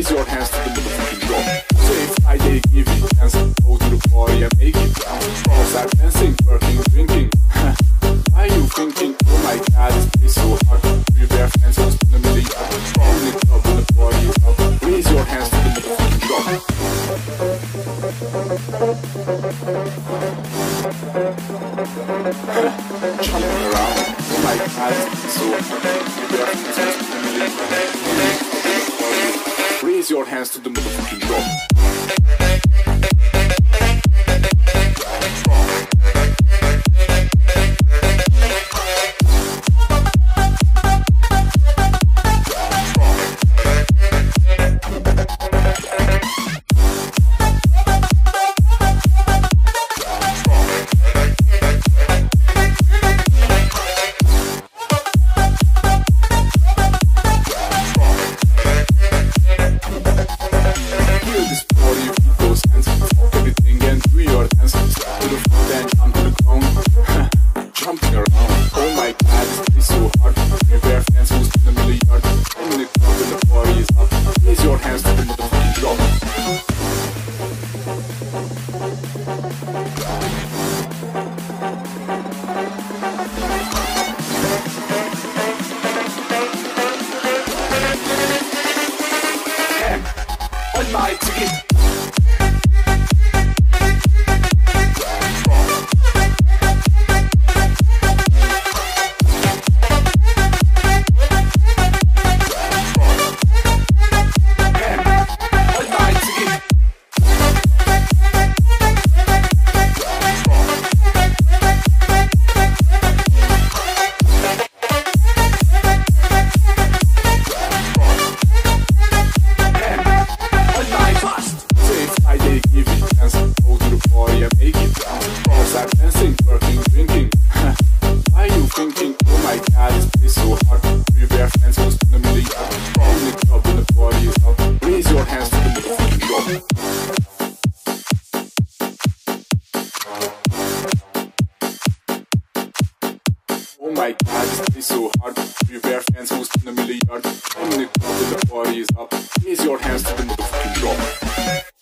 Raise your hands to the motherfucking drum. So if I dare give you a chance, go to the party and make it dance. Start dancing, working, drinking. Are you thinking, oh my god, it's so hard? You bare hands, who's in the middle yard? Strong in the club when the party is up. Raise your hands to the motherfucking drum. Jumping around, oh my god, it's so hard. You bare hands, who's in the middle yard? Raise your hands to the motherfucking drum. Oh my god, this is so hard. You bare fans who's in the middle yard. I'm in the club when the party is up. Raise your hands to the motherfucking drum.